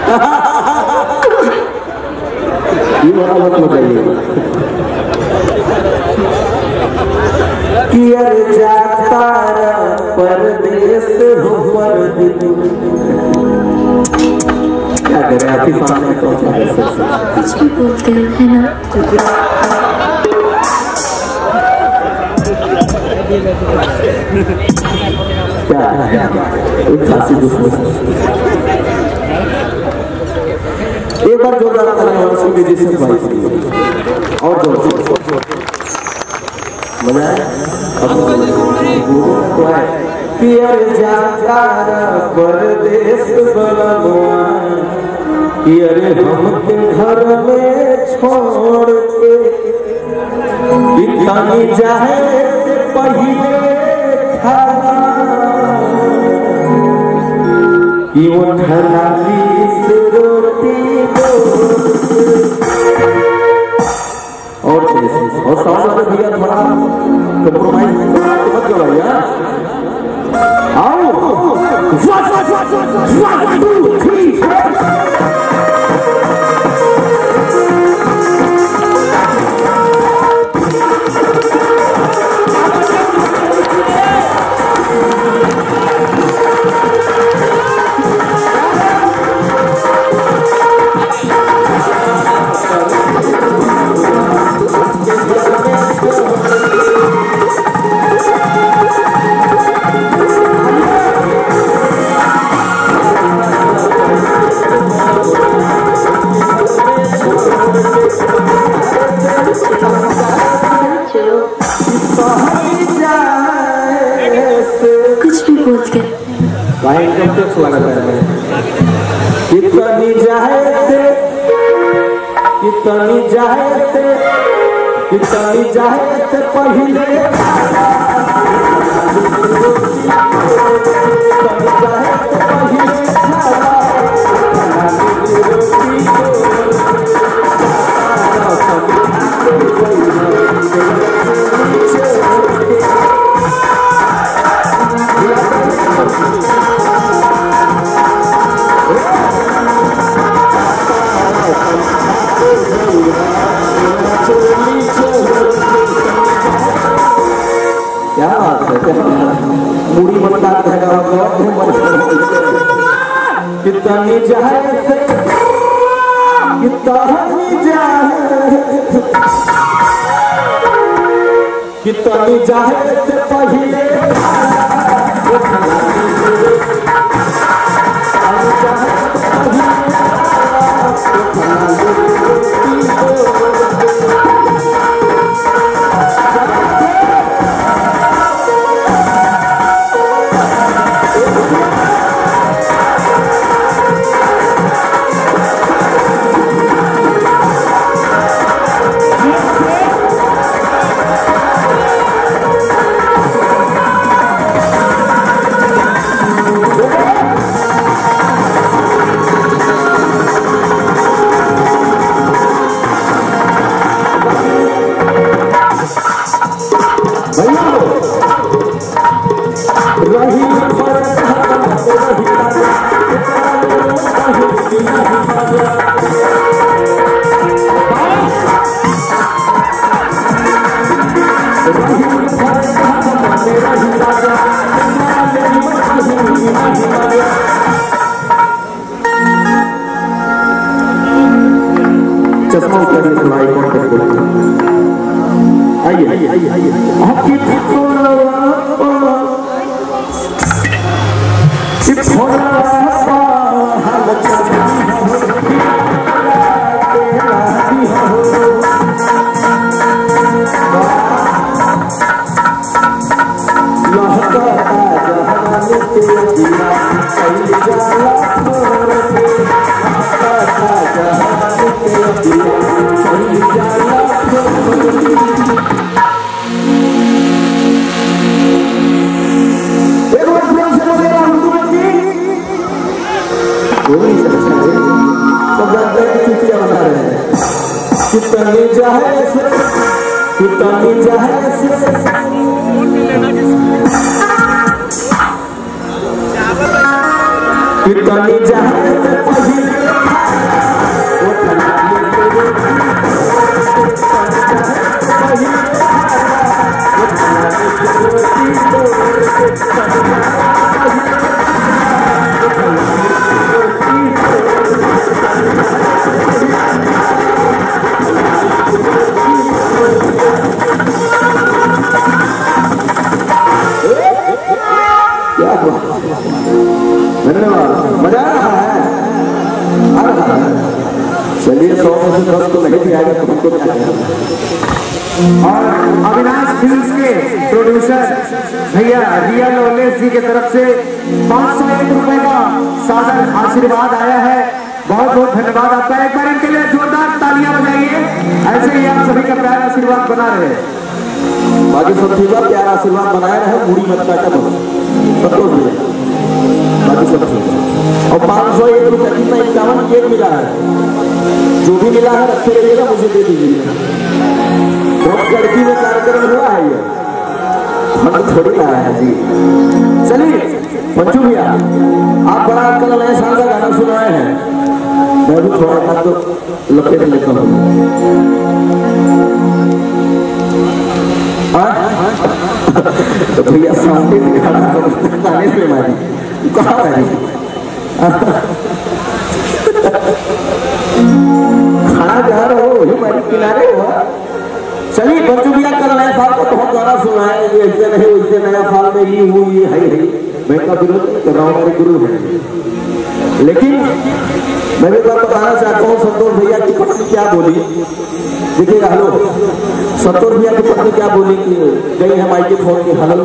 ये वाला मत बताइए कि अरे जाता परदेश हो परदेश। क्या करें आपके सामने तो कुछ भी बोलते हो है ना। क्या एक खासी दुश्मन। एक बार जोरदार तालियां हो विजय सिंह भाई के लिए और जोर मजा है कि अरे जाता परदेश बलवा कि अरे हमके घर में छोड़ के इतनी जाए पहिले कि वो ठंडी से रोटी और साथ भैया थोड़ा कंप्रोमाइज मत करो भैया। आओ 1 2 3 कुछ भी बोलते भाई एकदम टेक्स लगा है कितनी जाए पहिले क्या बात है पूरी बनता है कितनी जाए पहिले चश्मा उतारने के लाइक और करते आइए आपकी कितनी जाने धन्यवाद। मजा आ रहा है, आ रहा है। चलिए 100 में से 10 तो नहीं भी आएगा तो हमको क्या करें। और अविनाश फिल्म्स के प्रोड्यूसर भैया रिया लोलेस जी की तरफ से 501 रुपए का सादर आशीर्वाद आया है। बहुत बहुत धन्यवाद आपका। एक बार इनके लिए जोरदार तालियां बजाइए। ऐसे ही आप सभी का प्यार आशीर्वाद बना रहे। बाकी सब ठीक है, प्यार आशीर्वाद बनाए रहे, मूड़ी मत काटा बस, संतोष भैया। बाकी सब ठीक है। और 501 रुपये कितना 51 केक मिला है, जो भी मिला है रखे रहिएगा, मुझे दे दीजिए। बहुत लड़की में कार्यक्रम हुआ है ये, हम थोड़ी लाया है जी। चलिए पंचू भैया, आप बड़ा कल नए साल का गाना सुनाए हैं, मैं भी थोड़ा सा तो लपेट लेता हूँ। तो भैया सामने खड़ा गाने पे मारी कहाँ मारी खाना जा रहे हो हमारे किनारे हो। चलिए बच्चों भैया कल नया साल का बहुत गाना सुना है, ये ऐसे नहीं वैसे नया साल में ये हुई ये है। मैं का विरोध नहीं कर रहा हूँ, मेरे गुरु हैं। लेकिन मैं भी बात बताना चाहता हूँ, संतोष भैया की पत्नी क्या बोली देखिएगा। हेलो, संतोष भैया की पत्नी क्या बोली कि गई है माइक के फोन की, हेलो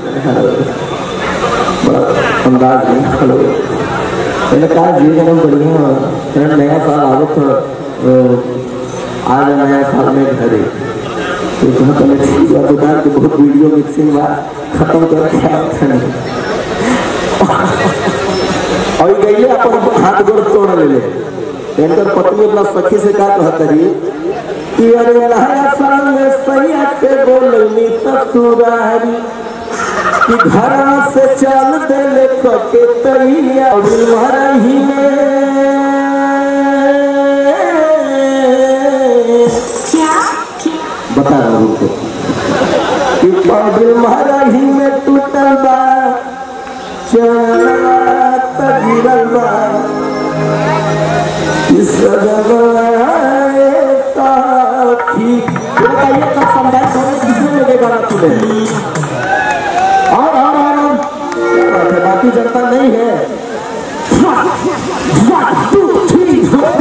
बड़ा अंदाज में हेलो। मैंने कहा जी जन्म बढ़िया नया साल आवत आज नया साल में घरे तो दुकान के बहुत वीडियो मिक्सिंग बात खत्म कर और गई अपन हाथ गोड़ तोड़ ले। इनकर पत्नी अपना सखी से क्या कहता रही कि अरे नया साल में सैया के बोलनी ससुरारी कि घर से चल दे लेके तैया मरही में बता रहा हूँ कि दिल मरही में टूटल बा चला गिरल बा इस ठीक बताइए कब संभाल कितने लगेगा ना तुम्हें। और बाकी जनता नहीं है। 1 2 3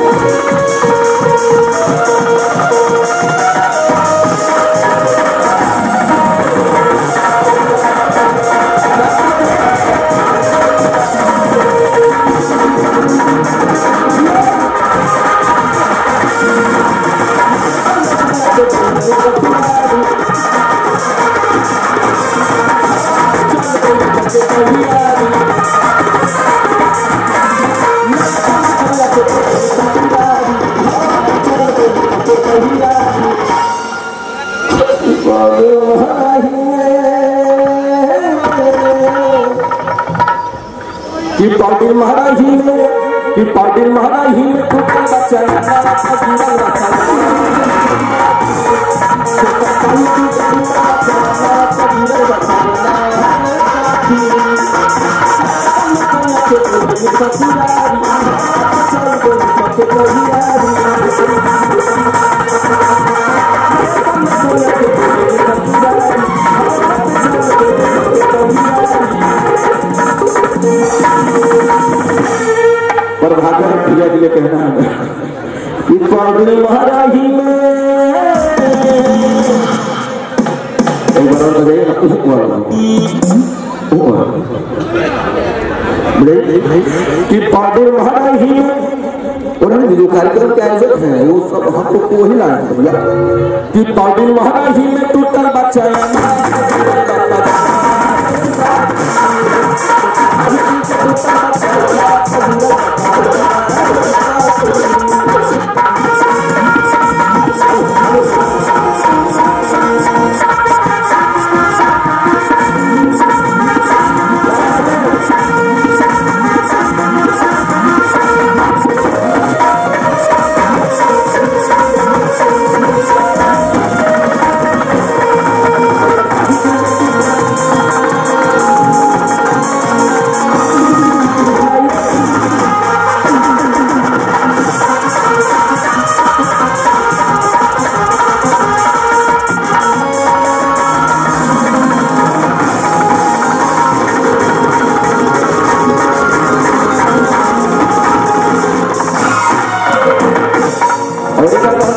कि पाटिल महाराजी में कि पाटिल महाराजी में टूटा बच्चा पर भागर भैया के लिए कहना है कि पाटिल महाराजी में एक बार बताइए कि पाटिल महाराजी में उन्होंने जो कार्यक्रम के आयोजक हैं वो सब हम लोग को वही लाना भैया कि पाटिल महाराजी में टूटल बच्चा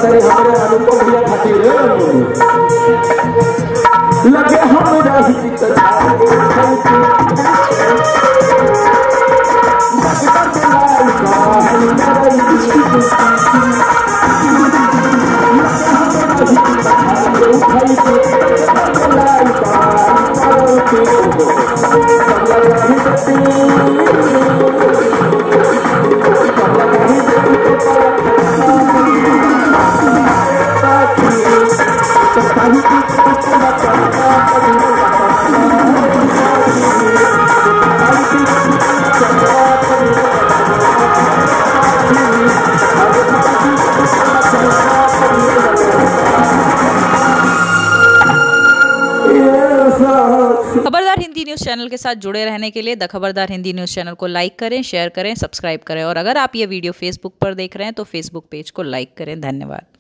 अरे हमारे अनुपम भैया खातिर लगे हमरा ही खबरदार हिंदी न्यूज़ चैनल के साथ जुड़े रहने के लिए द खबरदार हिंदी न्यूज़ चैनल को लाइक करें, शेयर करें, सब्सक्राइब करें और अगर आप ये वीडियो फेसबुक पर देख रहे हैं तो फेसबुक पेज को लाइक करें। धन्यवाद।